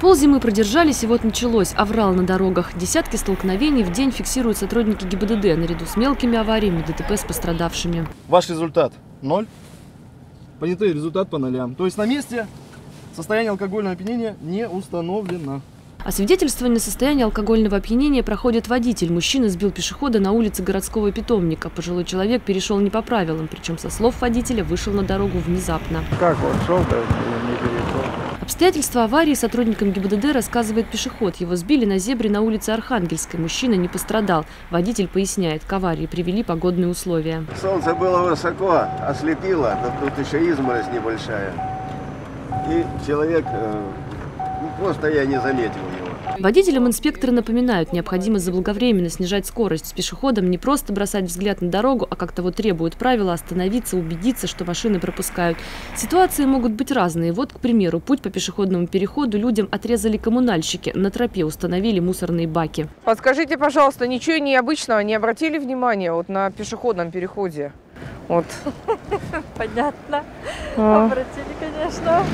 Ползимы продержались, и вот началось. Аврал на дорогах. Десятки столкновений в день фиксируют сотрудники ГИБДД наряду с мелкими авариями, ДТП с пострадавшими. Ваш результат 0. Понятый результат по нолям. То есть на месте состояние алкогольного опьянения не установлено. Освидетельствование состояния алкогольного опьянения проходит водитель. Мужчина сбил пешехода на улице городского питомника. Пожилой человек перешел не по правилам, причем со слов водителя вышел на дорогу внезапно. Как он шел-то, не перешел? Обстоятельства аварии сотрудникам ГИБДД рассказывает пешеход. Его сбили на зебре на улице Архангельской. Мужчина не пострадал. Водитель поясняет, к аварии привели погодные условия. Солнце было высоко, ослепило, тут еще изморозь небольшая. И человек, просто я не заметил его. Водителям инспекторы напоминают, необходимо заблаговременно снижать скорость. С пешеходом не просто бросать взгляд на дорогу, а как того требуют правила, остановиться, убедиться, что машины пропускают. Ситуации могут быть разные. Вот, к примеру, путь по пешеходному переходу людям отрезали коммунальщики. На тропе установили мусорные баки. Подскажите, пожалуйста, ничего необычного не обратили внимания вот на пешеходном переходе? Вот. Понятно. Обратили, конечно.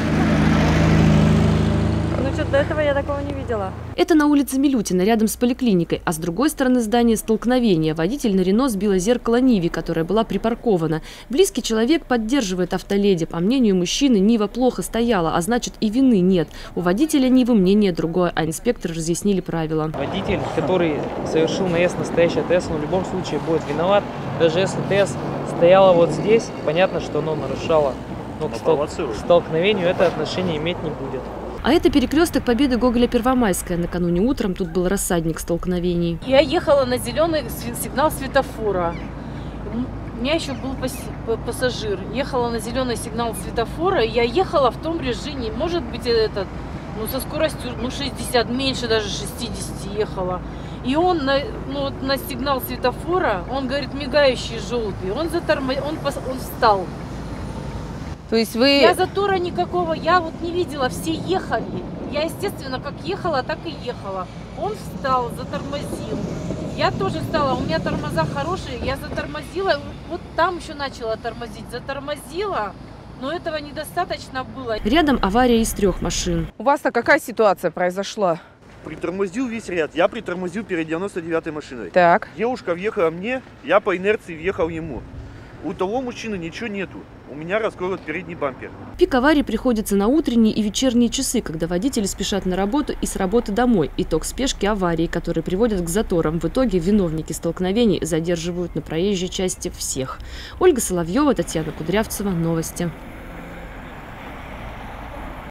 Ну что, до этого я такого не видела. Это на улице Милютина, рядом с поликлиникой, а с другой стороны здания столкновения. Водитель на Рено сбила зеркало Ниве, которая была припаркована. Близкий человек поддерживает автоледи. По мнению мужчины, Нива плохо стояла, а значит и вины нет. У водителя Нивы мнение другое, а инспекторы разъяснили правила. Водитель, который совершил наезд на стоящий ТС, он в любом случае будет виноват. Даже если ТС стояла вот здесь, понятно, что оно нарушало. Но к столкновению это отношение иметь не будет. А это перекресток Победы Гоголя Первомайская. Накануне утром тут был рассадник столкновений. Я ехала на зеленый сигнал светофора. У меня еще был пассажир. Ехала на зеленый сигнал светофора. Я ехала в том режиме, может быть, со скоростью 60, меньше даже 60 ехала. И он на сигнал светофора, он говорит, мигающий желтый, он встал. То есть вы... Я затора никакого, я вот не видела, все ехали. Я, естественно, как ехала, так и ехала. Он встал, затормозил. Я тоже встала, у меня тормоза хорошие, я затормозила, вот там еще начала тормозить. Затормозила, но этого недостаточно было. Рядом авария из 3 машин. У вас-то какая ситуация произошла? Притормозил весь ряд, я притормозил перед 99-й машиной. Так. Девушка въехала мне, я по инерции въехал ему. У того мужчины ничего нету. У меня расколот передний бампер. Пик аварии приходится на утренние и вечерние часы, когда водители спешат на работу и с работы домой. Итог спешки аварии, которые приводят к заторам. В итоге виновники столкновений задерживают на проезжей части всех. Ольга Соловьева, Татьяна Кудрявцева. Новости.